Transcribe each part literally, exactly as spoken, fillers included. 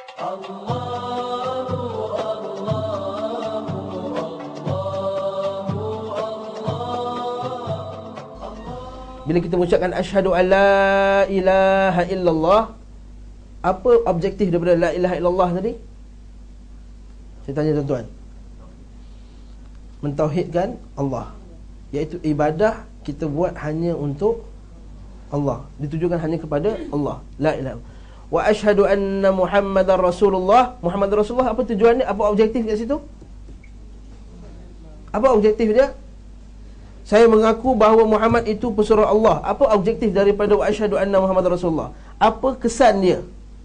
Bila kita mengucapkan asyhadu an la ilaha illallah, apa objektif daripada la ilaha illallah tadi? Saya tanya tuan-tuan. Mentauhidkan Allah, iaitu ibadah kita buat hanya untuk Allah, ditujukan hanya kepada Allah. La ilaha illallah. Wa asyhadu anna Muhammadar Rasulullah. Muhammadar Rasulullah, apa tujuan dia? Apa objektif kat situ? Apa objektif dia? Saya mengaku bahawa Muhammad itu pesuruh Allah. Apa objektif daripada wa asyhadu anna Muhammadar Rasulullah? Apa kesan dia?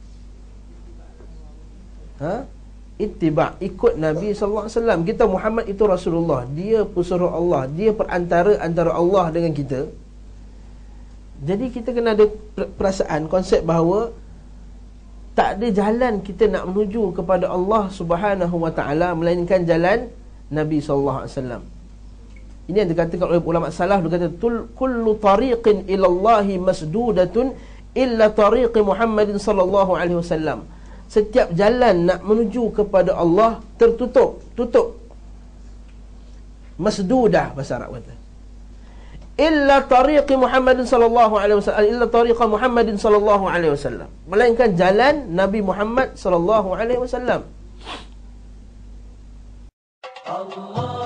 Ha? Ittiba', ikut Nabi sallallahu alaihi wasallam. Kita Muhammad itu Rasulullah, dia pesuruh Allah, dia perantara antara Allah dengan kita. Jadi kita kena ada perasaan, konsep bahawa tak ada jalan kita nak menuju kepada Allah Subhanahu wa taala melainkan jalan Nabi sallallahu alaihi wasallam. Ini yang dikatakan oleh ulama salaf, dia kata kullu tariqin ila Allahi masdudatun illa tariqi Muhammadin sallallahu alaihi wasallam. Setiap jalan nak menuju kepada Allah tertutup, tutup. Masdudah bahasa Arab kata. Illa tariqi Muhammadin sallallahu alaihi wasallam, illa tariqa Muhammadin sallallahu alaihi wasallam. Melainkan jalan Nabi Muhammad sallallahu alaihi wasallam. Allah